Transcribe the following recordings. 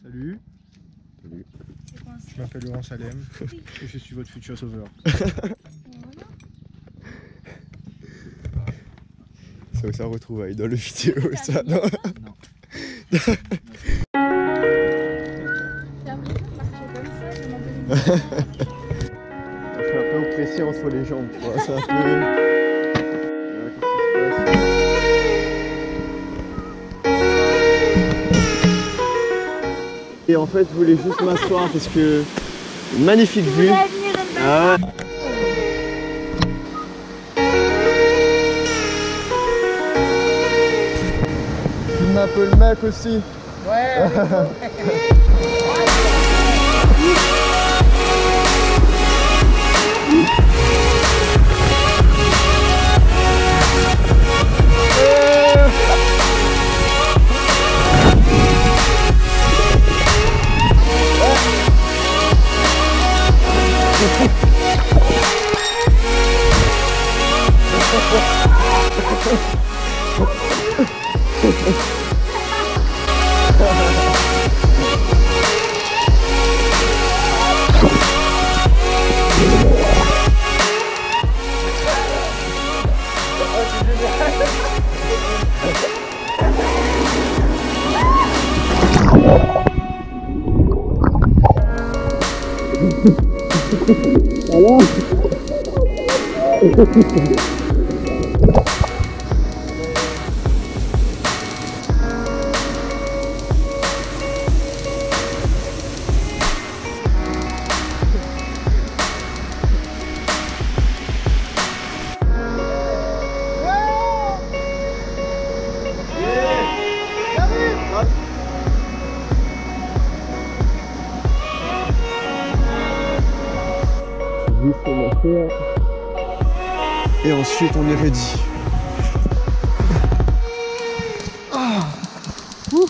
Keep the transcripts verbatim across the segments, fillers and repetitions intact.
Salut. Salut. Je m'appelle Laurent Salem et je suis votre futur sauveur. Ça ça retrouvaille dans le vidéo ça non. Non. Je suis un peu oppressé entre les jambes, tu vois, c'est un peu... Et en fait, je voulais juste m'asseoir parce que... Une magnifique vue. Ah ouais. Filme un peu le mec aussi. Ouais. Alors et ensuite on est ready. Ah. Ouh.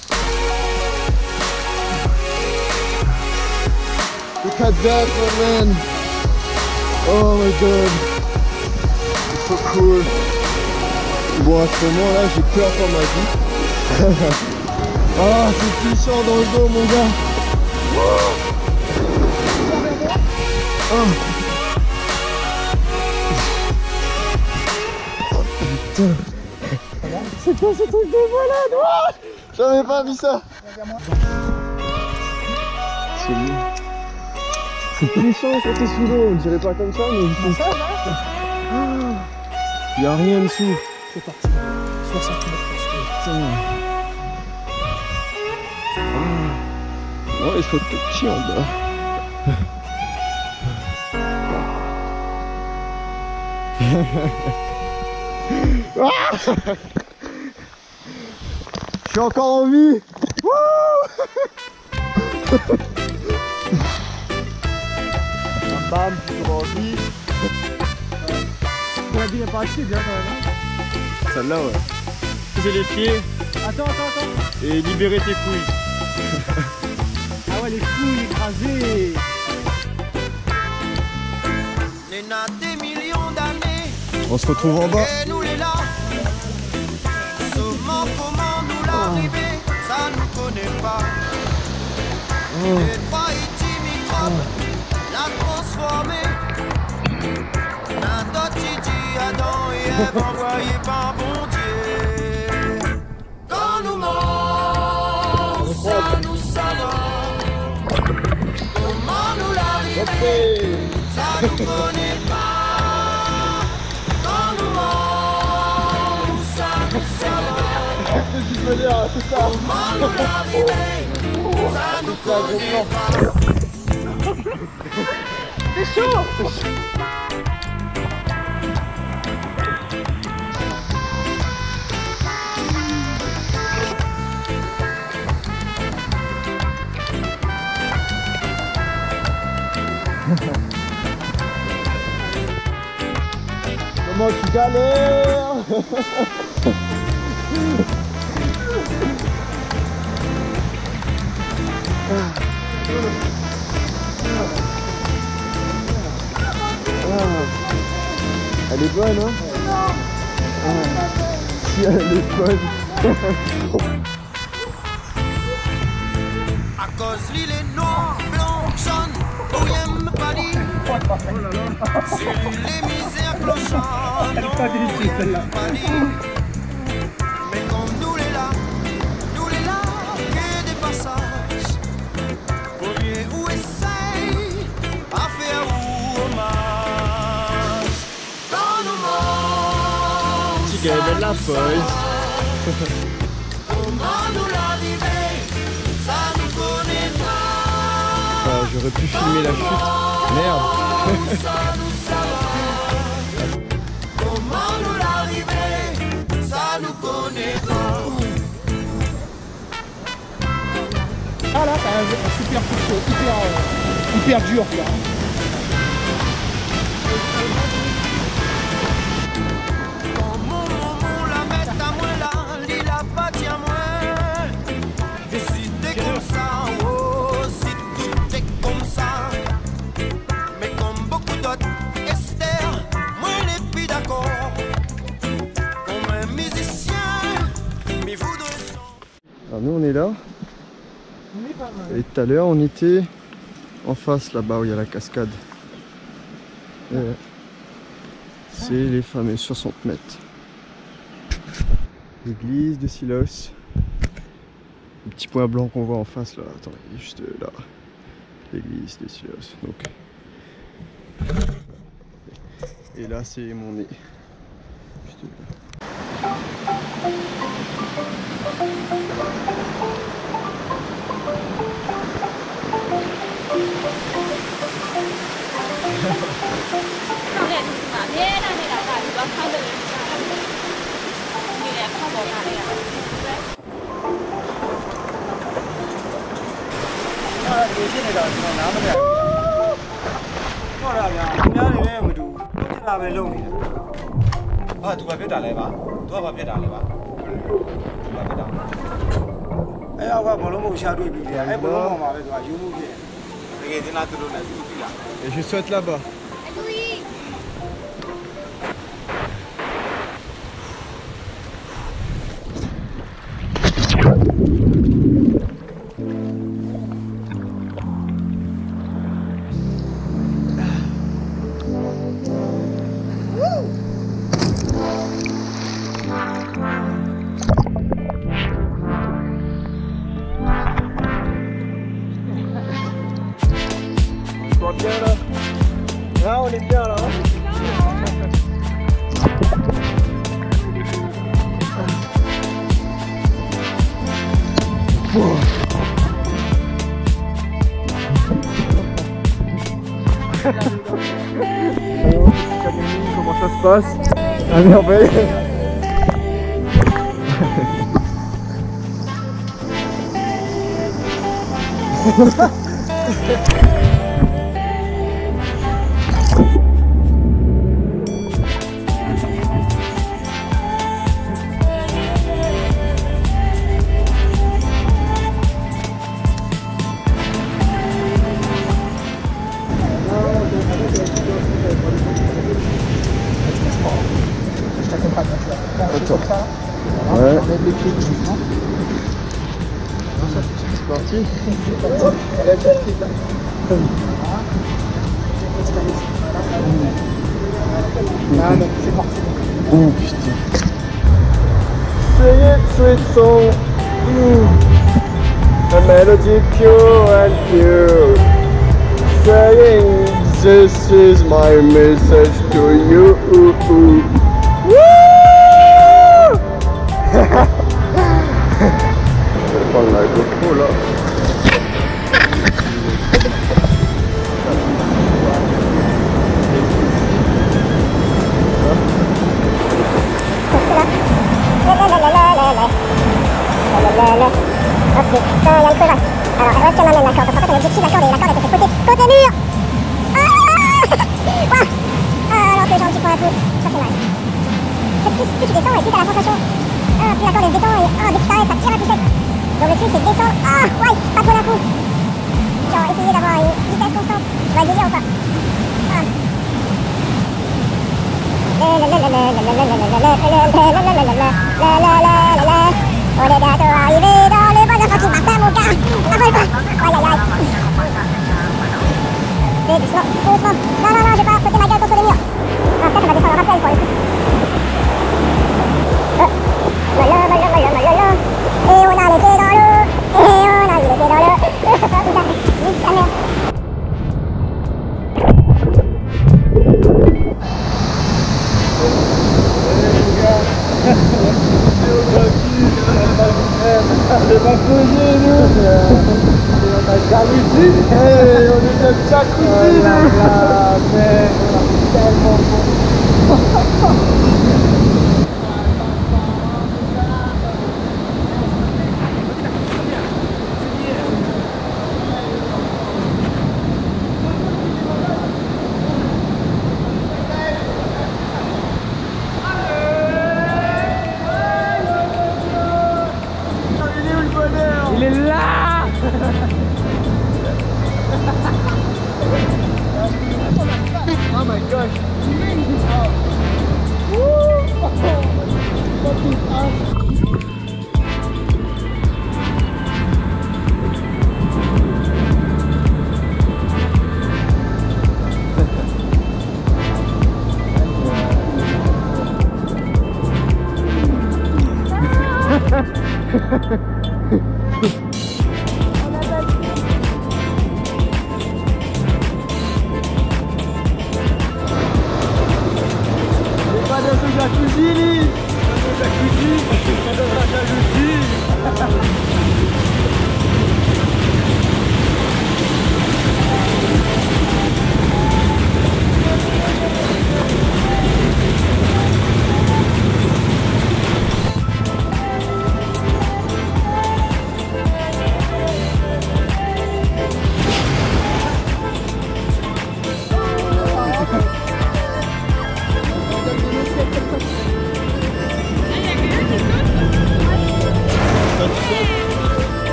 Look at that, man. Oh my god. C'est so cool. Bon, à ce moment là j'ai peur pour ma vie. Ah, c'est puissant dans le dos, mon gars. Oh. C'est quoi ce truc de malade? Oh, j'avais pas vu ça. C'est lui. C'est puissant quand t'es sous l'eau, on dirait pas comme ça, mais il ça, il y a rien dessous. C'est parti. soixante mètres. Putain. Oh, il faut être petit en bas. Je suis encore en vie. Bam, toujours en vie. La vie n'est pas assez bien quand même. Celle-là, ouais. Poser les pieds. Attends, attends, attends. Et libérer tes couilles. Ah ouais, les couilles écrasées. On se retrouve en bas. Oh. Quand nous manque, ça nous savons. Comment nous l'arriver, ça nous connaît pas. Quand nous manque, ça nous savons. Comment nous l'arriver, ça nous connaît pas. C'est chaud. Comment tu galères? Elle est bonne, hein? Ah. Si elle est bonne. À cause l'île est noire, blanc, jaune, bouillem, panique. Sur les misères clochards, non, bouillem, panique. Mais comme nous les là, nous les là, que des passages. Premier ou essaye à faire ou hommage. Quand nous morts, Petit gars de la pause. comment nous la vivons, ça nous connaît pas. Ah, j'aurais pu filmer la chute. Merde. Ça nous savons. Comment nous l'arriver, ça nous connaît pas. Ah là, t'as un super coup de chaud, hyper, euh, hyper dur là. Quand mon maman la met à moi là, il a pas dit à moi. Et si t'es comme ça, oh, si tout est comme ça. Mais comme beaucoup d'autres, Esther, moi n'est plus d'accord. Comme un musicien, mais voudrait son. Alors nous on est là. Et tout à l'heure on était en face là-bas où il y a la cascade. Euh, C'est les fameux soixante mètres. L'église de Silos. Le petit point blanc qu'on voit en face là. Attends, il est juste là. L'église de Silos. Donc. Et là c'est mon nez. Juste là. Ah, tu vas faire d'aller là-bas. Tu vas faire d'aller là-bas. Tu vas faire d'aller. Eh, on va bon, on va changer de vidéo. Eh, bon, on va faire du jour. Et c'est naturel, là. Et je saute là-bas. On est bien là. Là, on est bien là. Comment ça se passe? À merveille. Ouais. C'est parti. Ah non, c'est parti. Oh putain. Sing it, sweet song. Mm. A melody pure and pure. Saying this is my message to you. Woo! Je vais prendre la GoPro là. Ok, ça, il y a le crevasse. Alors, où est-ce qu'on amène la corde? Parce qu'en fait, on est dessus de la corde et la corde était côté, côté mur. Ah, ah, alors que j'ai un petit point à bout, ça fait mal. Plus, plus tu descends et plus t'as la sensation. Ah, plus la corde elle se détend et ah, dès que tu t'arrêtes, ça tire à coup sec. Donc le truc c'est de descendre. Ah, ouais, pas trop d'un coup. Genre, essayer d'avoir une vitesse constante. Tu vas essayer ou pas? Ah. On est bientôt arrivé dans le bon enfant qui passe à mon gars. N'appelle pas. Jacuzzi. Hey, on est dans le jacuzzi. Oh là là, mais c'est tellement bon. Il est là. Oh my gosh. Oh. Woo. Fucking awesome.